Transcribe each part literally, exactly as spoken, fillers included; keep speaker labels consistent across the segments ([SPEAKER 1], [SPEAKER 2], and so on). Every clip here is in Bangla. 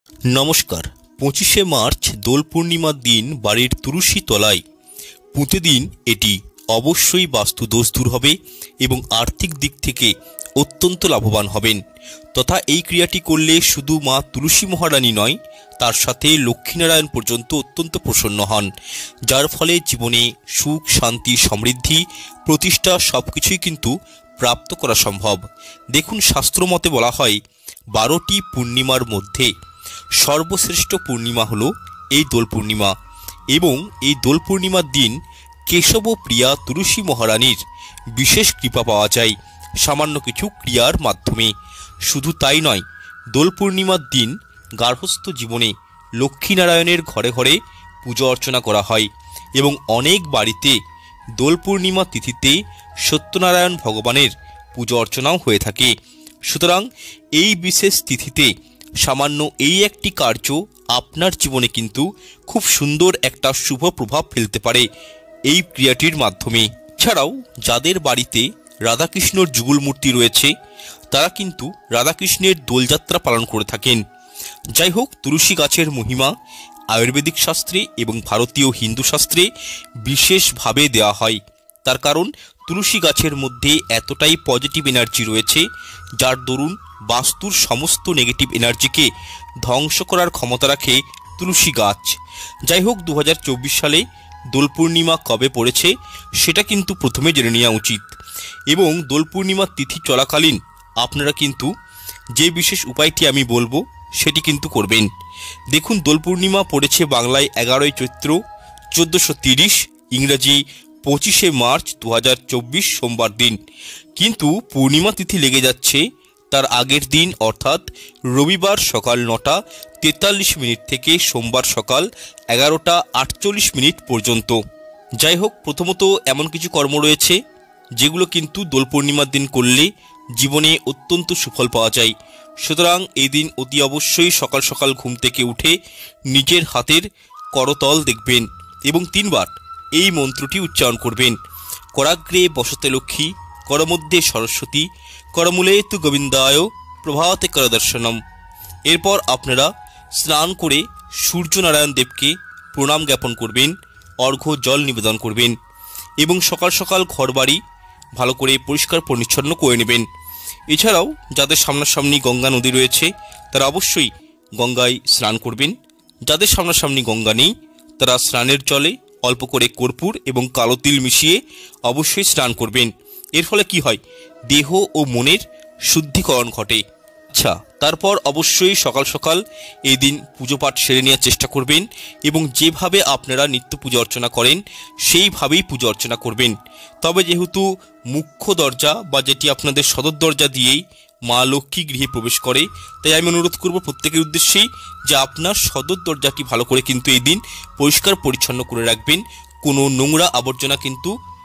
[SPEAKER 1] নমস্কার। পঁচিশে মার্চ দোল পূর্ণিমার দিন বাড়ির তুলসী তলায় পুঁতে দিন। এটি অবশ্যই বাস্তু দোষ দূর হবে এবং আর্থিক দিক থেকে অত্যন্ত লাভবান হবেন। তথা এই ক্রিয়াটি করলে শুধু মা তুলসী মহারানী নয়, তার সাথে লক্ষ্মীনারায়ণ পর্যন্ত অত্যন্ত প্রসন্ন হন, যার ফলে জীবনে সুখ, শান্তি, সমৃদ্ধি, প্রতিষ্ঠা সবকিছুই কিন্তু প্রাপ্ত করা সম্ভব। দেখুন, শাস্ত্রমতে বলা হয় বারোটি পূর্ণিমার মধ্যে সর্বশ্রেষ্ঠ পূর্ণিমা হলো এই দোল পূর্ণিমা, এবং এই দোল পূর্ণিমার দিন কেশব প্রিয়া তুলসী মহারানীর বিশেষ কৃপা পাওয়া যায় সামান্য কিছু ক্রিয়ার মাধ্যমে। শুধু তাই নয়, দোল পূর্ণিমার দিন গার্হস্থ্য জীবনে লক্ষ্মীনারায়ণের ঘরে ঘরে পুজো অর্চনা করা হয় এবং অনেক বাড়িতে দোল পূর্ণিমা তিথিতে সত্যনারায়ণ ভগবানের পুজো অর্চনাও হয়ে থাকে। সুতরাং এই বিশেষ তিথিতে সামান্য এই একটি কার্য আপনার জীবনে কিন্তু খুব সুন্দর একটা শুভ প্রভাব ফেলতে পারে এই ক্রিয়াটির মাধ্যমে। ছাড়াও যাদের বাড়িতে রাধাকৃষ্ণর যুগল মূর্তি রয়েছে, তারা কিন্তু রাধাকৃষ্ণের দোলযাত্রা পালন করে থাকেন। যাই হোক, তুলসী গাছের মহিমা আয়ুর্বেদিক শাস্ত্রে এবং ভারতীয় হিন্দু শাস্ত্রে বিশেষভাবে দেওয়া হয়। তার কারণ তুলসী গাছের মধ্যে এতটাই পজিটিভ এনার্জি রয়েছে, যার দরুন বাস্তুর সমস্ত নেগেটিভ এনার্জিকে ধ্বংস করার ক্ষমতা রাখে তুলসী গাছ। যাই হোক, দু হাজার চব্বিশ সালে দোল পূর্ণিমা কবে পড়েছে সেটা কিন্তু প্রথমে জেনে নেওয়া উচিত, এবং দোল পূর্ণিমার তিথি চলাকালীন আপনারা কিন্তু যে বিশেষ উপায়টি আমি বলবো সেটি কিন্তু করবেন। দেখুন, দোল পূর্ণিমা পড়েছে বাংলায় এগারোই চৈত্র চোদ্দোশো তিরিশ, ইংরাজি পঁচিশে মার্চ দু হাজার চব্বিশ সোমবার দিন, কিন্তু পূর্ণিমা তিথি লেগে যাচ্ছে তার আগের দিন অর্থাৎ রবিবার সকাল নটা তেতাল্লিশ মিনিট থেকে সোমবার সকাল এগারোটা আটচল্লিশ মিনিট পর্যন্ত। যাই হোক, প্রথমত এমন কিছু কর্ম রয়েছে যেগুলো কিন্তু দোল পূর্ণিমার দিন করলে জীবনে অত্যন্ত সুফল পাওয়া যায়। সুতরাং এই দিন অতি অবশ্যই সকাল সকাল ঘুম থেকে উঠে নিজের হাতের করতল দেখবেন এবং তিনবার এই মন্ত্রটি উচ্চারণ করবেন। করাগ্রে বসতে লক্ষ্মী, করমধ্যে সরস্বতী, করমূলে তু গোবিন্দায়, প্রভাতে করদর্শনম। এরপর আপনারা স্নান করে সূর্যনারায়ণ দেবকে প্রণাম জ্ঞাপন করবেন, অর্ঘ্য জল নিবেদন করবেন এবং সকাল সকাল ঘরবাড়ি ভালো করে পরিষ্কার পরিচ্ছন্ন করে নেবেন। এছাড়াও যাদের সামনাসামনি গঙ্গা নদী রয়েছে তারা অবশ্যই গঙ্গায় স্নান করবেন। যাদের সামনাসামনি গঙ্গা নেই তারা স্নানের জলে অল্প করে কর্পূর এবং কালো তিল মিশিয়ে অবশ্যই স্নান করবেন। এর ফলে কি হয়, দেহ ও মনের শুদ্ধিকরণ ঘটে। আচ্ছা, তারপর অবশ্যই সকাল সকাল এই দিন পুজো পাঠ সেরে নেওয়ার চেষ্টা করবেন এবং যেভাবে আপনারা নিত্য পুজো অর্চনা করেন সেইভাবেই পুজো অর্চনা করবেন। তবে যেহেতু মুখ্য দরজা বা যেটি আপনাদের সদর দরজা দিয়েই মা লক্ষ্মী গৃহে প্রবেশ করে, তাই আমি অনুরোধ করব প্রত্যেকের উদ্দেশ্যেই যে আপনার সদর দরজাটি ভালো করে কিন্তু এই দিন পরিষ্কার পরিচ্ছন্ন করে রাখবেন। কোনো নোংরা আবর্জনা কিন্তু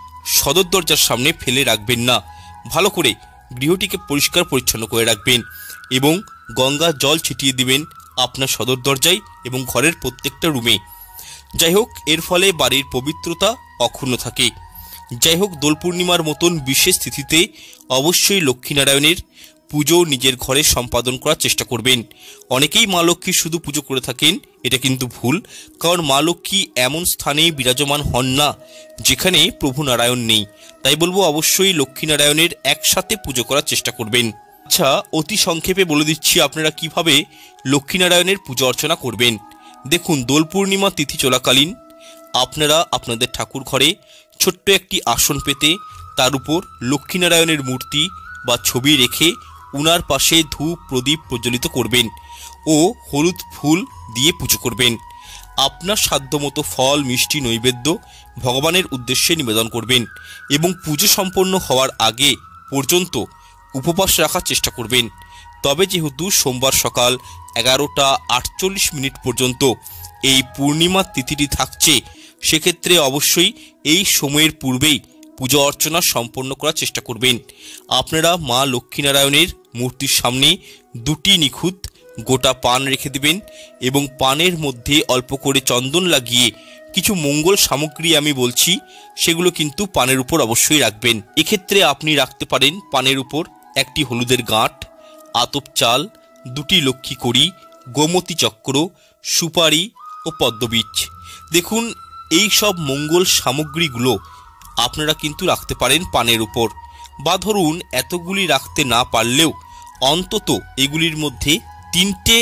[SPEAKER 1] সদর দরজার সামনে ফেলে রাখবেন না। ভালো করে গৃহটিকে পরিষ্কার পরিচ্ছন্ন করে রাখবেন এবং গঙ্গা জল ছিটিয়ে দিবেন আপনার সদর দরজায় এবং ঘরের প্রত্যেকটা রুমে। যাই হোক, এর ফলে বাড়ির পবিত্রতা অক্ষুণ্ণ থাকে। যাই হোক, দোল পূর্ণিমার মতন বিশেষ তিথিতে অবশ্যই লক্ষ্মীনারায়ণের পুজো নিজের ঘরে সম্পাদন করার চেষ্টা করবেন। অনেকেই মা লক্ষ্মীর শুধু পুজো করে থাকেন, এটা কিন্তু ভুল। কারণ মা লক্ষ্মী এমন স্থানে বিরাজমান হন না যেখানে প্রভু নারায়ণ নেই। তাই বলবো অবশ্যই লক্ষ্মীনারায়ণের একসাথে পুজো করার চেষ্টা করবেন। আচ্ছা, অতি সংক্ষেপে বলে দিচ্ছি আপনারা কিভাবে লক্ষ্মীনারায়ণের পুজো অর্চনা করবেন। দেখুন, দোল পূর্ণিমা তিথি চলাকালীন আপনারা আপনাদের ঠাকুর ঘরে ছোট্ট একটি আসন পেতে তার উপর লক্ষ্মীনারায়ণের মূর্তি বা ছবি রেখে উনার পাশে ধূপ প্রদীপ প্রজ্বলিত করবেন ও হলুদ ফুল দিয়ে পুজো করবেন। আপনার সাধ্যমতো ফল, মিষ্টি, নৈবেদ্য ভগবানের উদ্দেশ্যে নিবেদন করবেন এবং পুজো সম্পন্ন হওয়ার আগে পর্যন্ত উপবাস রাখার চেষ্টা করবেন। তবে যেহেতু সোমবার সকাল এগারোটা আটচল্লিশ মিনিট পর্যন্ত এই পূর্ণিমা তিথিটি থাকছে, সেক্ষেত্রে অবশ্যই এই সময়ের পূর্বেই পুজো অর্চনা সম্পন্ন করার চেষ্টা করবেন। আপনারা মা লক্ষ্মীনারায়ণের মূর্তির সামনে দুটি নিখুঁত গোটা পান রেখে দিবেন এবং পানের মধ্যে অল্প করে চন্দন লাগিয়ে কিছু মঙ্গল সামগ্রী আমি বলছি সেগুলো কিন্তু পানের উপর অবশ্যই রাখবেন। এক্ষেত্রে আপনি রাখতে পারেন পানের উপর একটি হলুদের গাঁট, আতপ চাল, দুটি লক্ষ্মী কড়ি, গোমতী চক্র, সুপারি ও পদ্মবীজ। দেখুন, এই সব মঙ্গল সামগ্রীগুলো আপনারা কিন্তু রাখতে পারেন পানের উপর, বা ধরুন এতগুলি রাখতে না পারলেও অন্তত এগুলির মধ্যে তিনটে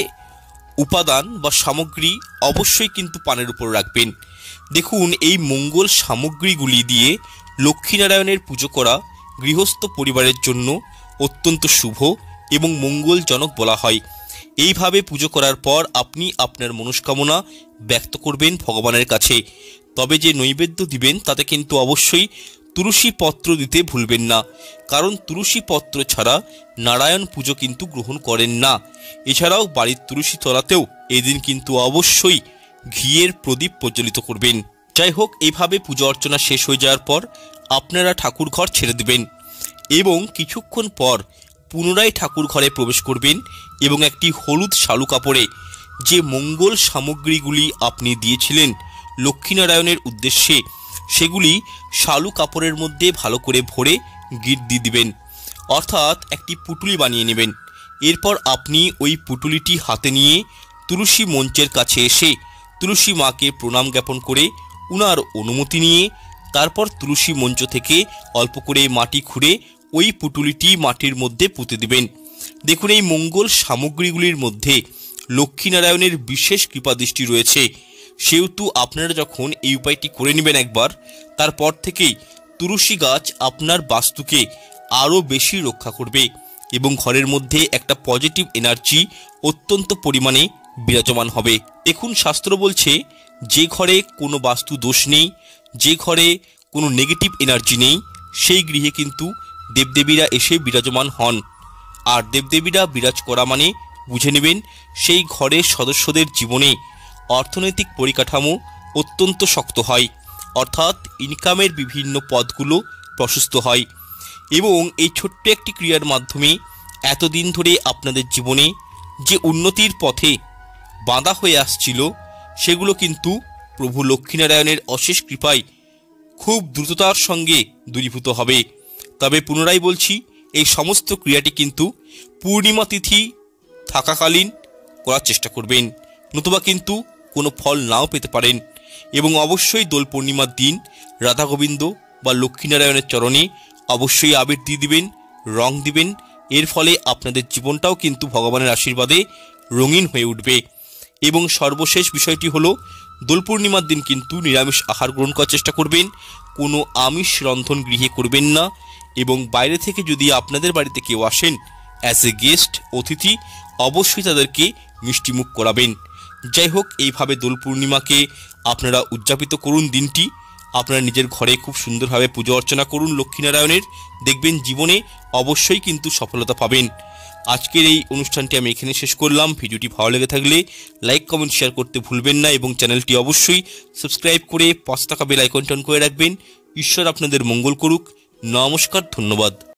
[SPEAKER 1] উপাদান বা সামগ্রী অবশ্যই কিন্তু পানের উপর রাখবেন। দেখুন, এই মঙ্গল সামগ্রীগুলি দিয়ে লক্ষ্মীনারায়ণের পুজো করা গৃহস্থ পরিবারের জন্য অত্যন্ত শুভ এবং মঙ্গলজনক বলা হয়। এইভাবে পুজো করার পর আপনি আপনার মনস্কামনা ব্যক্ত করবেন ভগবানের কাছে। তবে যে নৈবেদ্য দিবেন তাতে কিন্তু অবশ্যই তুলসী পত্র দিতে ভুলবেন না, কারণ তুলসী পত্র ছাড়া নারায়ণ পুজো কিন্তু গ্রহণ করেন না। এছাড়াও বাড়ির তুলসী তলাতেও এদিন কিন্তু অবশ্যই ঘিয়ের প্রদীপ প্রজ্বলিত করবেন। যাই হোক, এইভাবে পুজো অর্চনা শেষ হয়ে যাওয়ার পর আপনারা ঠাকুর ঘর ছেড়ে দেবেন এবং কিছুক্ষণ পর পুনরায় ঠাকুর ঘরে প্রবেশ করবেন এবং একটি হলুদ শালু কাপড়ে যে মঙ্গল সামগ্রীগুলি আপনি দিয়েছিলেন লক্ষ্মীনারায়ণের উদ্দেশ্যে, সেগুলি শালু কাপড়ের মধ্যে ভালো করে ভরে গিট দিয়ে দিবেন, অর্থাৎ একটি পুটুলি বানিয়ে নেবেন। এরপর আপনি ওই পুটুলিটি হাতে নিয়ে তুলসী মঞ্চের কাছে এসে তুলসী মাকে প্রণাম জ্ঞাপন করে উনার অনুমতি নিয়ে তারপর তুলসী মঞ্চ থেকে অল্প করে মাটি খুঁড়ে ওই পুটুলিটি মাটির মধ্যে পুঁতে দিবেন। দেখুন, এই মঙ্গল সামগ্রীগুলির মধ্যে লক্ষ্মীনারায়ণের বিশেষ কৃপাদৃষ্টি রয়েছে, সেহেতু আপনারা যখন এই উপায়টি করে নেবেন একবার, তারপর থেকেই তুলসী গাছ আপনার বাস্তুকে আরও বেশি রক্ষা করবে এবং ঘরের মধ্যে একটা পজিটিভ এনার্জি অত্যন্ত পরিমাণে বিরাজমান হবে। দেখুন, শাস্ত্র বলছে যে ঘরে কোনো বাস্তু দোষ নেই, যে ঘরে কোনো নেগেটিভ এনার্জি নেই, সেই গৃহে কিন্তু দেবদেবীরা এসে বিরাজমান হন। আর দেবদেবীরা বিরাজ করা মানে বুঝে নেবেন সেই ঘরের সদস্যদের জীবনে অর্থনৈতিক পরিকাঠামো অত্যন্ত শক্ত হয়, অর্থাৎ ইনকামের বিভিন্ন পথগুলো প্রশস্ত হয় এবং এই ছোট্ট একটি ক্রিয়ার মাধ্যমে এতদিন ধরে আপনাদের জীবনে যে উন্নতির পথে বাঁধা হয়ে আসছিল সেগুলো কিন্তু প্রভু লক্ষ্মীনারায়ণের অশেষ কৃপায় খুব দ্রুততার সঙ্গে দূরীভূত হবে। তবে পুনরায় বলছি, এই সমস্ত ক্রিয়াটি কিন্তু পূর্ণিমা তিথি থাকাকালীন করার চেষ্টা করবেন, নতুবা কিন্তু কোনো ফল নাও পেতে পারেন। এবং অবশ্যই দোল পূর্ণিমার দিন রাধা গোবিন্দ বা লক্ষ্মীনারায়ণের চরণে অবশ্যই আবির দিয়ে দিবেন, রং দিবেন। এর ফলে আপনাদের জীবনটাও কিন্তু ভগবানের আশীর্বাদে রঙিন হয়ে উঠবে। এবং সর্বশেষ বিষয়টি হলো, দোল পূর্ণিমার দিন কিন্তু নিরামিষ আহার গ্রহণ করার চেষ্টা করবেন, কোনো আমিষ রন্ধন গৃহে করবেন না। এবং বাইরে থেকে যদি আপনাদের বাড়িতে কেউ আসেন অ্যাজ এ গেস্ট, অতিথি, অবশ্যই তাদেরকে মিষ্টিমুখ করাবেন। যাই হোক, এইভাবে দোল পূর্ণিমাকে আপনারা উদযাপিত করুন। দিনটি আপনারা নিজের ঘরে খুব সুন্দরভাবে পুজো অর্চনা করুন লক্ষ্মীনারায়ণের, দেখবেন জীবনে অবশ্যই কিন্তু সফলতা পাবেন। আজকের এই অনুষ্ঠানটি আমি এখানে শেষ করলাম। ভিডিওটি ভালো লেগে থাকলে লাইক, কমেন্ট, শেয়ার করতে ভুলবেন না এবং চ্যানেলটি অবশ্যই সাবস্ক্রাইব করে পাঁচ টাকা বেল আইকনটি অন করে রাখবেন। ঈশ্বর আপনাদের মঙ্গল করুক। নমস্কার, ধন্যবাদ।